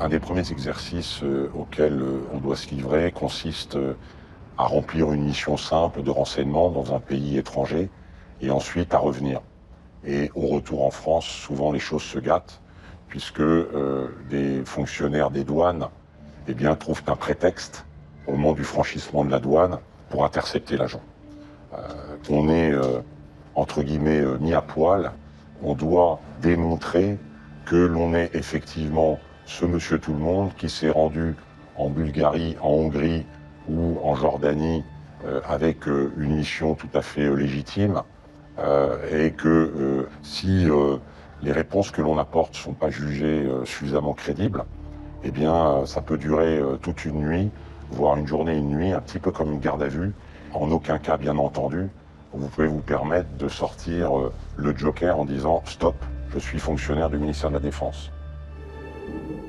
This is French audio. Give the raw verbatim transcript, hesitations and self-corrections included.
Un des premiers exercices euh, auxquels euh, on doit se livrer consiste euh, à remplir une mission simple de renseignement dans un pays étranger et ensuite à revenir. Et au retour en France, souvent les choses se gâtent puisque euh, des fonctionnaires des douanes eh bien, trouvent un prétexte au moment du franchissement de la douane pour intercepter l'agent. Euh, on est euh, entre guillemets euh, mis à poil, on doit démontrer que l'on est effectivement ce monsieur tout le monde qui s'est rendu en Bulgarie, en Hongrie ou en Jordanie euh, avec euh, une mission tout à fait euh, légitime euh, et que euh, si euh, les réponses que l'on apporte ne sont pas jugées euh, suffisamment crédibles, eh bien euh, ça peut durer euh, toute une nuit, voire une journée, une nuit, un petit peu comme une garde à vue. En aucun cas, bien entendu, vous pouvez vous permettre de sortir euh, le joker en disant « Stop, je suis fonctionnaire du ministère de la Défense ».